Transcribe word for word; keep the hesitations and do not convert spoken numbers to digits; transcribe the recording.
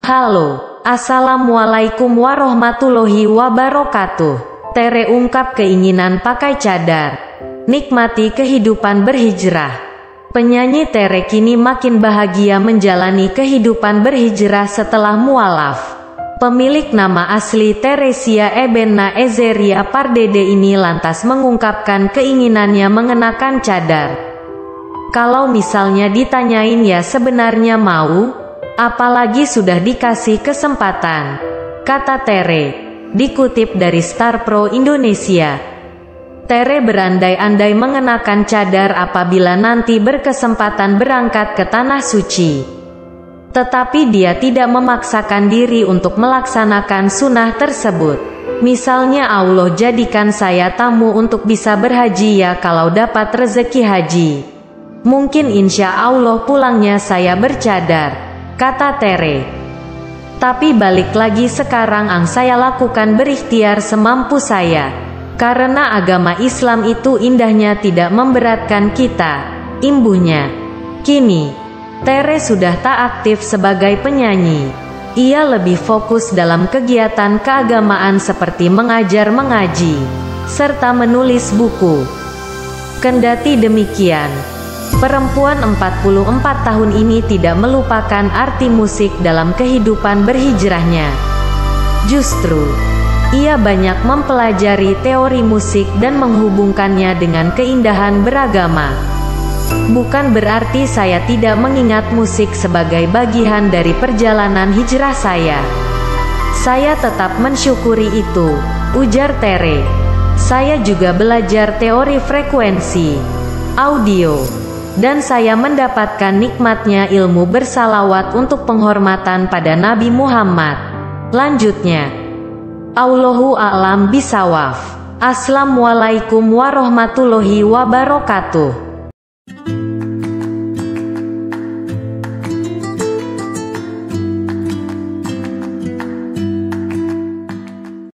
Halo, Assalamualaikum warahmatullahi wabarakatuh. Tere ungkap keinginan pakai cadar, nikmati kehidupan berhijrah. Penyanyi Tere kini makin bahagia menjalani kehidupan berhijrah setelah mualaf. Pemilik nama asli Teresia Ebenna Ezeria Pardede ini lantas mengungkapkan keinginannya mengenakan cadar. Kalau misalnya ditanyain ya sebenarnya mau, apalagi sudah dikasih kesempatan, kata Tere, dikutip dari Star Pro Indonesia. Tere berandai-andai mengenakan cadar apabila nanti berkesempatan berangkat ke Tanah Suci. Tetapi dia tidak memaksakan diri untuk melaksanakan sunnah tersebut. Misalnya Allah jadikan saya tamu untuk bisa berhaji ya kalau dapat rezeki haji. Mungkin insya Allah pulangnya saya bercadar, kata Tere. Tapi balik lagi sekarang ang saya lakukan berikhtiar semampu saya. Karena agama Islam itu indahnya tidak memberatkan kita, imbuhnya. Kini Tere sudah tak aktif sebagai penyanyi. Ia lebih fokus dalam kegiatan keagamaan seperti mengajar mengaji, serta menulis buku. Kendati demikian, perempuan empat puluh empat tahun ini tidak melupakan arti musik dalam kehidupan berhijrahnya. Justru, ia banyak mempelajari teori musik dan menghubungkannya dengan keindahan beragama. Bukan berarti saya tidak mengingat musik sebagai bagian dari perjalanan hijrah saya. Saya tetap mensyukuri itu, ujar Tere. Saya juga belajar teori frekuensi audio, dan saya mendapatkan nikmatnya ilmu bersalawat untuk penghormatan pada Nabi Muhammad. Lanjutnya, Allahu a'lam bisawaf. Assalamualaikum warahmatullahi wabarakatuh.